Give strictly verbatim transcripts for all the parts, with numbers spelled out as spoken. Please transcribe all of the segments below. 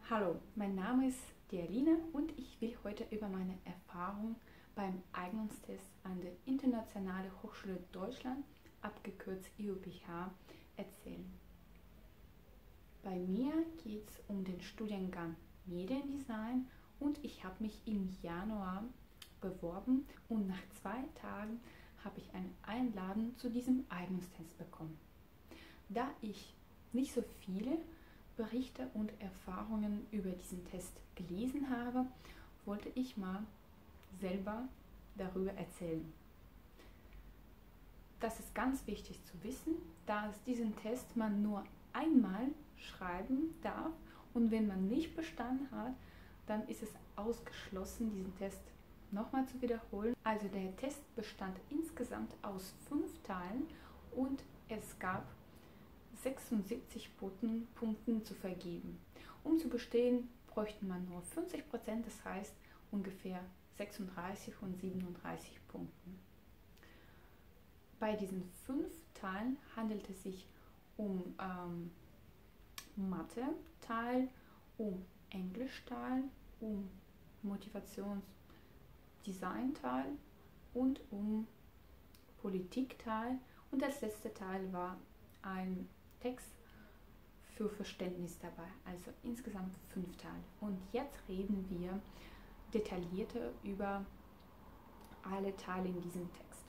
Hallo, mein Name ist Dialine und ich will heute über meine Erfahrung beim Eignungstest an der Internationale Hochschule Deutschland, abgekürzt I U B H, erzählen. Bei mir geht es um den Studiengang Mediendesign und ich habe mich im Januar beworben und nach zwei Tagen habe ich eine Einladung zu diesem Eignungstest bekommen. Da ich nicht so viele Berichte und Erfahrungen über diesen Test gelesen habe, wollte ich mal selber darüber erzählen. Das ist ganz wichtig zu wissen, da es diesen Test man nur einmal schreiben darf und wenn man nicht bestanden hat, dann ist es ausgeschlossen, diesen Test nochmal zu wiederholen. Also der Test bestand insgesamt aus fünf Teilen und es gab sechsundsiebzig Punkten zu vergeben. Um zu bestehen, bräuchte man nur fünfzig Prozent, das heißt ungefähr sechsunddreißig von siebenunddreißig Punkten. Bei diesen fünf Teilen handelt es sich um ähm, Mathe-Teil, um Englisch-Teil, um Motivationsdesign-Teil und um Politik-Teil und das letzte Teil war ein Text für Verständnis dabei, also insgesamt fünf Teile. Und jetzt reden wir detaillierter über alle Teile in diesem Text.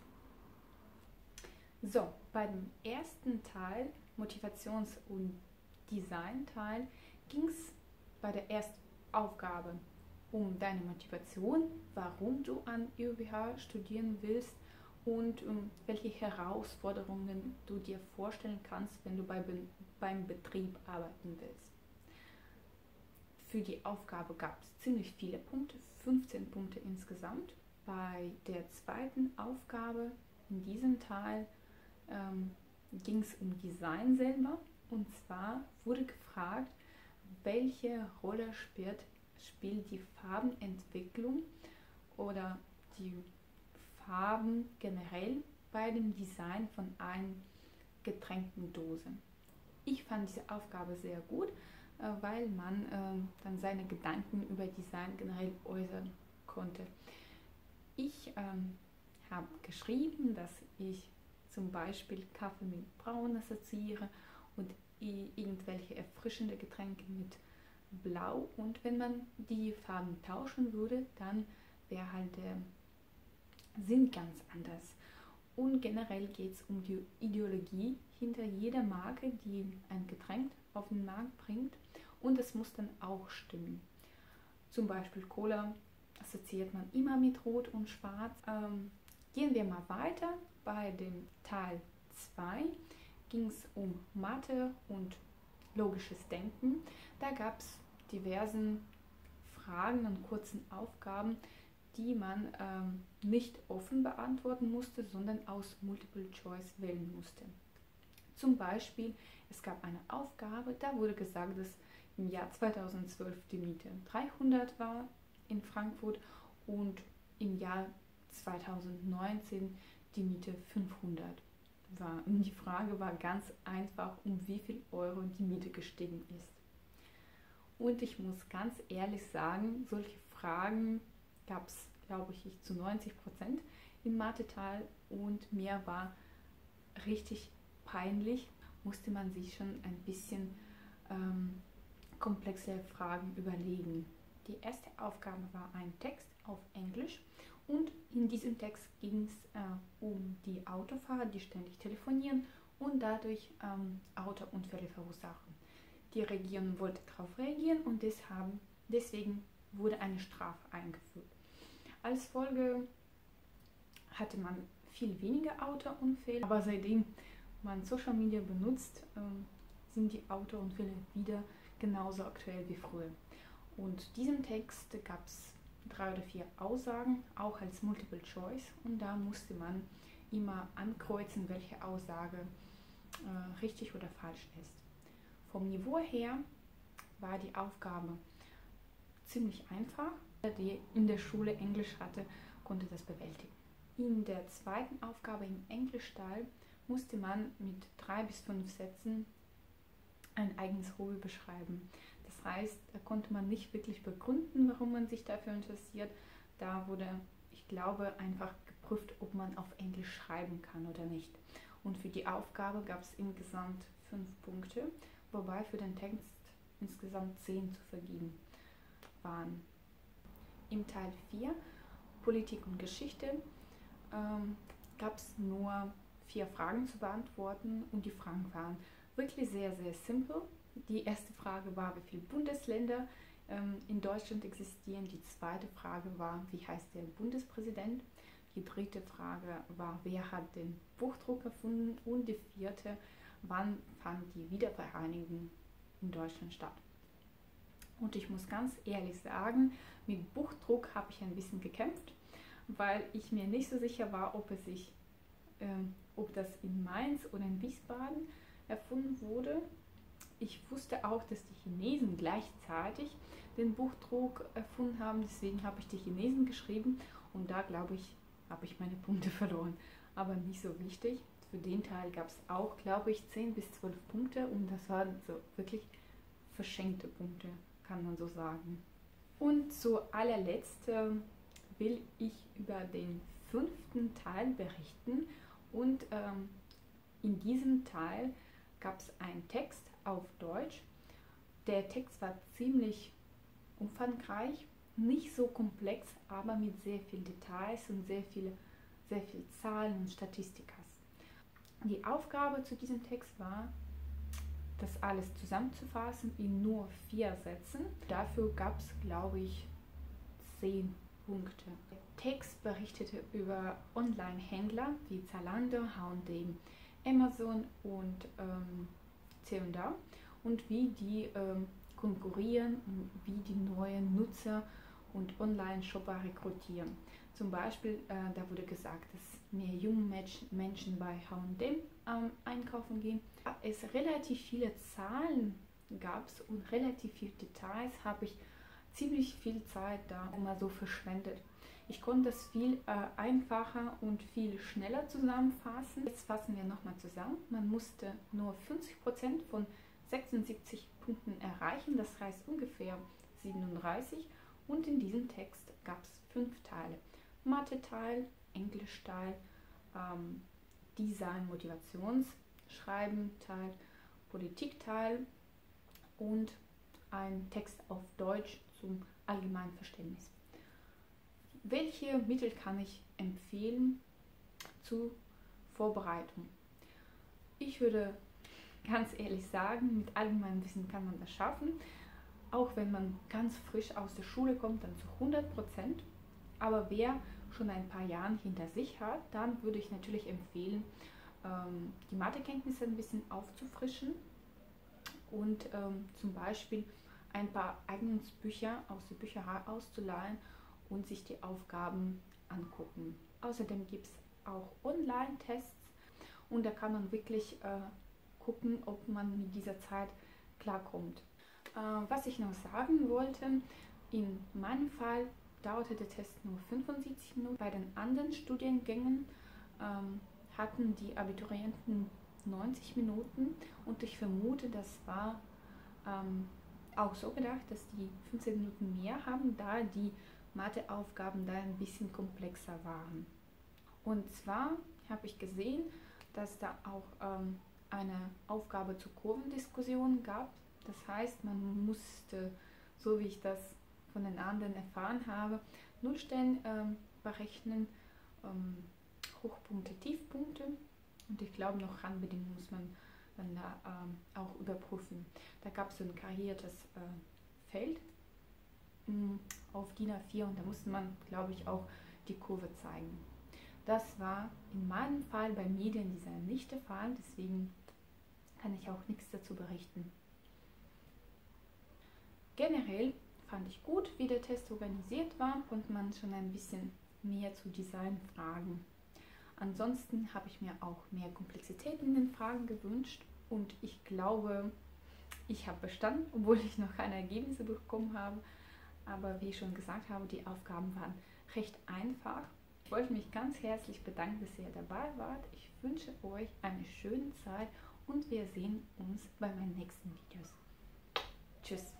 So, beim ersten Teil, Motivations- und Design-Teil, ging es bei der ersten Aufgabe um deine Motivation, warum du an I U B H studieren willst und um welche Herausforderungen du dir vorstellen kannst, wenn du bei, beim Betrieb arbeiten willst. Für die Aufgabe gab es ziemlich viele Punkte, fünfzehn Punkte insgesamt. Bei der zweiten Aufgabe in diesem Teil ähm, ging es um Design selber und zwar wurde gefragt, welche Rolle spielt, spielt die Farbenentwicklung oder die Farben generell bei dem Design von einer Getränkedose. Ich fand diese Aufgabe sehr gut, weil man dann seine Gedanken über Design generell äußern konnte. Ich ähm, habe geschrieben, dass ich zum Beispiel Kaffee mit Braun assoziiere und irgendwelche erfrischende Getränke mit Blau und wenn man die Farben tauschen würde, dann wäre halt der Sinn ganz anders. Und generell geht es um die Ideologie hinter jeder Marke, die ein Getränk auf den Markt bringt und es muss dann auch stimmen. Zum Beispiel Cola assoziiert man immer mit Rot und Schwarz. Ähm, gehen wir mal weiter. Bei dem Teil zwei ging es um Mathe und logisches Denken. Da gab es diversen Fragen und kurzen Aufgaben, die man ähm, nicht offen beantworten musste, sondern aus Multiple Choice wählen musste. Zum Beispiel, es gab eine Aufgabe, da wurde gesagt, dass im Jahr zweitausendzwölf die Miete dreihundert war in Frankfurt und im Jahr zweitausendneunzehn die Miete fünfhundert war. Und die Frage war ganz einfach, um wie viel Euro die Miete gestiegen ist. Und ich muss ganz ehrlich sagen, solche Fragen gab es, glaube ich, zu neunzig Prozent im Mathe-Teil und mir war richtig peinlich, musste man sich schon ein bisschen ähm, komplexe Fragen überlegen. Die erste Aufgabe war ein Text auf Englisch und in diesem Text ging es äh, um die Autofahrer, die ständig telefonieren und dadurch ähm, Autounfälle verursachen. Die Regierung wollte darauf reagieren und deshalb, deswegen wurde eine Strafe eingeführt. Als Folge hatte man viel weniger Autounfälle, aber seitdem man Social Media benutzt, ähm, sind die Autounfälle wieder genauso aktuell wie früher. Und diesem Text gab es drei oder vier Aussagen, auch als Multiple Choice und da musste man immer ankreuzen, welche Aussage äh, richtig oder falsch ist. Vom Niveau her war die Aufgabe ziemlich einfach. Wer in der Schule Englisch hatte, konnte das bewältigen. In der zweiten Aufgabe im Englischteil musste man mit drei bis fünf Sätzen ein eigenes Hobby beschreiben. Das Das heißt, da konnte man nicht wirklich begründen, warum man sich dafür interessiert. Da wurde, ich glaube, einfach geprüft, ob man auf Englisch schreiben kann oder nicht. Und für die Aufgabe gab es insgesamt fünf Punkte, wobei für den Text insgesamt zehn zu vergeben waren. Im Teil vier, Politik und Geschichte, ähm, gab es nur vier Fragen zu beantworten und die Fragen waren wirklich sehr, sehr simpel. Die erste Frage war, wie viele Bundesländer ähm, in Deutschland existieren. Die zweite Frage war, wie heißt der Bundespräsident. Die dritte Frage war, wer hat den Buchdruck erfunden. Und die vierte, wann fand die Wiedervereinigung in Deutschland statt. Und ich muss ganz ehrlich sagen, mit Buchdruck habe ich ein bisschen gekämpft, weil ich mir nicht so sicher war, ob es sich, äh, ob das in Mainz oder in Wiesbaden erfunden wurde. Ich wusste auch, dass die Chinesen gleichzeitig den Buchdruck erfunden haben, deswegen habe ich die Chinesen geschrieben und da glaube ich, habe ich meine Punkte verloren. Aber nicht so wichtig. Für den Teil gab es auch, glaube ich, zehn bis zwölf Punkte und das waren so wirklich verschenkte Punkte, kann man so sagen. Und zu allerletzt äh, will ich über den fünften Teil berichten und ähm, in diesem Teil gab es einen Text auf Deutsch. Der Text war ziemlich umfangreich, nicht so komplex, aber mit sehr vielen Details und sehr viel, sehr viel Zahlen und Statistikas. Die Aufgabe zu diesem Text war, das alles zusammenzufassen in nur vier Sätzen. Dafür gab es, glaube ich, zehn Punkte. Der Text berichtete über Online-Händler wie Zalando, H und M, Amazon und ähm, C und A und wie die ähm, konkurrieren und wie die neuen Nutzer und Online-Shopper rekrutieren. Zum Beispiel, äh, da wurde gesagt, dass mehr junge Menschen bei H und M ähm, einkaufen gehen. Es relativ viele Zahlen gab es und relativ viele Details, habe ich ziemlich viel Zeit da immer so verschwendet. Ich konnte das viel äh, einfacher und viel schneller zusammenfassen. Jetzt fassen wir nochmal zusammen. Man musste nur fünfzig Prozent von sechsundsiebzig Punkten erreichen, das heißt ungefähr siebenunddreißig. Und in diesem Text gab es fünf Teile. Mathe-Teil, Englisch-Teil, ähm, Design, Motivationsschreiben-Teil, Politik-Teil und ein Text auf Deutsch zum Allgemeinverständnis. Welche Mittel kann ich empfehlen zur Vorbereitung? Ich würde ganz ehrlich sagen, mit allgemeinem Wissen kann man das schaffen, auch wenn man ganz frisch aus der Schule kommt, dann zu hundert Prozent. Aber wer schon ein paar Jahre hinter sich hat, dann würde ich natürlich empfehlen, die Mathekenntnisse ein bisschen aufzufrischen und zum Beispiel ein paar Eignungsbücher aus der Bücherei auszuleihen und sich die Aufgaben angucken. Außerdem gibt es auch Online-Tests und da kann man wirklich äh, gucken, ob man mit dieser Zeit klarkommt. Äh, was ich noch sagen wollte, in meinem Fall dauerte der Test nur fünfundsiebzig Minuten. Bei den anderen Studiengängen ähm, hatten die Abiturienten neunzig Minuten und ich vermute, das war ähm, auch so gedacht, dass die fünfzehn Minuten mehr haben, da die Matheaufgaben da ein bisschen komplexer waren. Und zwar habe ich gesehen, dass da auch ähm, eine Aufgabe zur Kurvendiskussion gab. Das heißt, man musste, so wie ich das von den anderen erfahren habe, Nullstellen ähm, berechnen, ähm, Hochpunkte, Tiefpunkte und ich glaube noch Randbedingungen muss man dann da ähm, auch überprüfen. Da gab es so ein kariertes äh, Feld mh, auf D I N A vier und da musste man, glaube ich, auch die Kurve zeigen. Das war in meinem Fall bei Mediendesign nicht der Fall, deswegen kann ich auch nichts dazu berichten. Generell fand ich gut, wie der Test organisiert war, konnte man schon ein bisschen mehr zu Design fragen. Ansonsten habe ich mir auch mehr Komplexität in den Fragen gewünscht und ich glaube, ich habe bestanden, obwohl ich noch keine Ergebnisse bekommen habe. Aber wie ich schon gesagt habe, die Aufgaben waren recht einfach. Ich wollte mich ganz herzlich bedanken, dass ihr dabei wart. Ich wünsche euch eine schöne Zeit und wir sehen uns bei meinen nächsten Videos. Tschüss!